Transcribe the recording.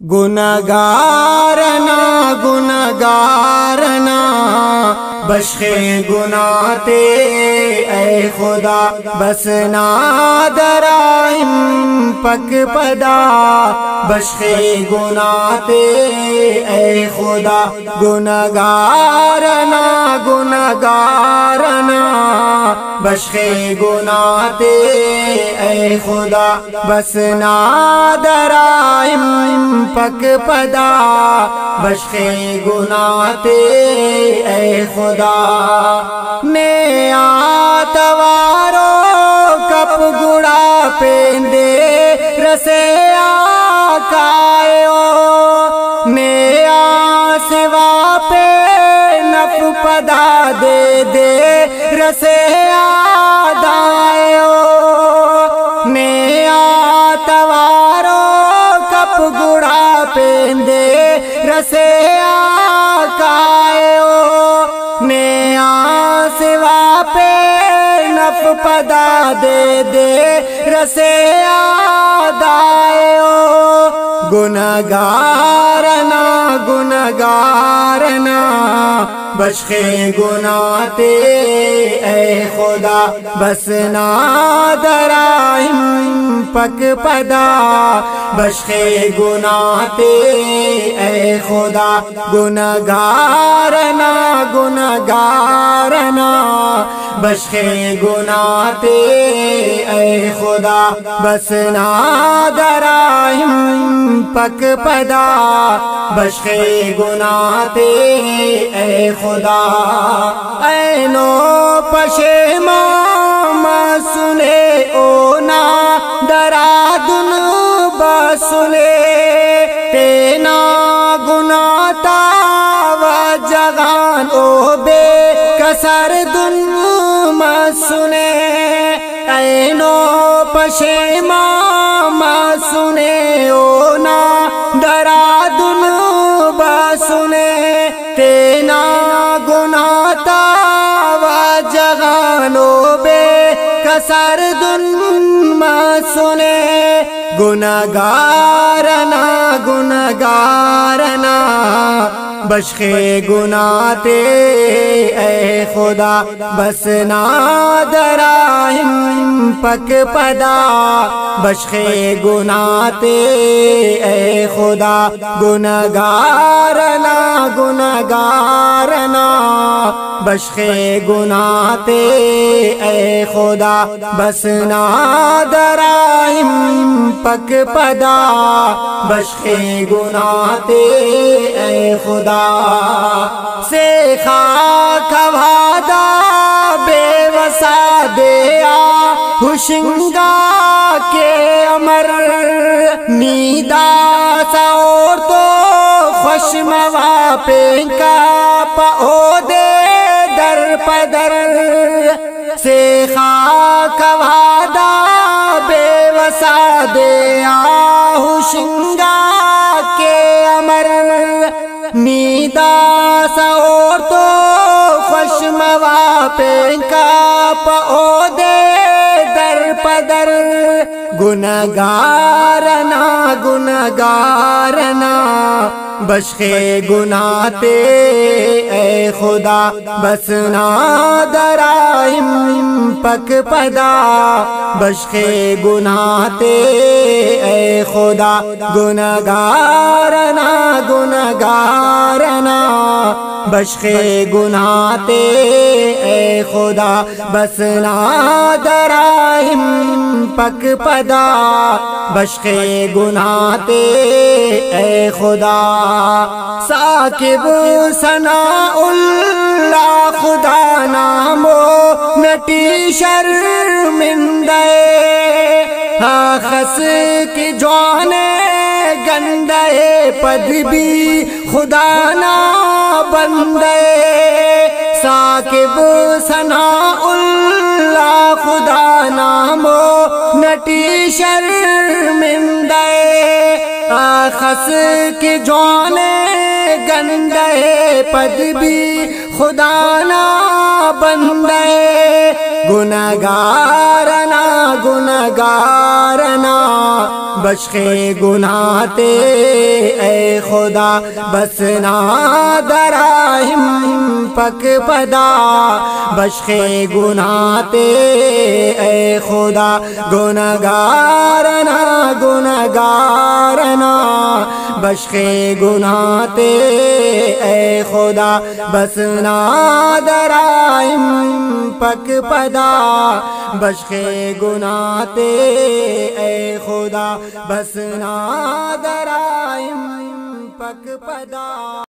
گناہگارنا گناہگارنا بخشے گناہ تے اے خدا، بس نادرائم پک پدا بخشے گناہ تے اے خدا، گناہگارنا گناہگارنا بخشے گناہ تے اے خدا، بس نادرائم پک پدا بخشے گناہ تے اے خدا۔ میں آتوارو کپ گڑا پیندے رسے آکائیو، میں آسوا پہ نف پدا دے دے رسے آدائیو، میں آتوارو کپ گڑا پیندے رسے آکائیو، میں آسوا پہ نف پدا دے دے رسے آدائیو، گناہگارنا گناہگارنا بخشے گناہ تے اے خدا، بس نادرائم پک پدا بخشے گناہ تے اے خدا، گناہگارنا گناہگارنا بخشے گناہ تے اے خدا، بس نادرائم پک پدا بخشے گناہ تے اے خدا۔ اینو پشیمان سنے اونا درادن بسنے، تینا گناہ تا و جغان او بے کسر دن مسنے، اینو پشیمان سنے اونا درادن بسنے، تینا گناہ تا و جغانو بے کسر دن مسنے، گناہگارنا گناہگارنا بخشے گناہ تے اے خدا، بس نادرائم پک پدا بخشے گناہ تے اے خدا، گناہگارنا گناہگارنا بخشے گناہ تے اے خدا، بس نادرائم پک پدا بخشے گناہ تے اے خدا۔ سے خاک وعدہ بے وسا دیا ہوشنگا کے امر، نیدا سا اور تو خوش موا پینکا پاؤ دے در پدر، سے خاک وعدہ بے وسا دیا ہوشنگا کے امر، نیدا سا اور تو خوش موا پینکا پاؤ دے در پدر، گناہگارنا گناہگارنا بخشے گناہ تے اے خدا، بس نادرائم پک پدا بخشے گناہ تے اے خدا، گناہگارنا گناہگارنا بخشے گناہ تے اے خدا، بس نادرائم پک پدا بخشے گناہ تے اے خدا۔ ثاقب ثناء اللہ خدا نامو نٹی شرمندے، خس کی جوانے گندے پد بھی خدا نا بندے، ثاقب ثناء اللہ خدا نامو نٹی شرمندے، خس کی جوانے گندے پد بھی خدا نا بندے، گناہگارنا گناہگارنا بخشے گناہ تے اے خدا بس نہ دراہم پک پدا بخشے گناہ تے اے خدا گنہگارنا گنہگارنا بخشے گناہ تے اے خدا بس نہ دراہم پک پدا بخشے گناہ تے اے خدا بس نہ دراہم پک پدا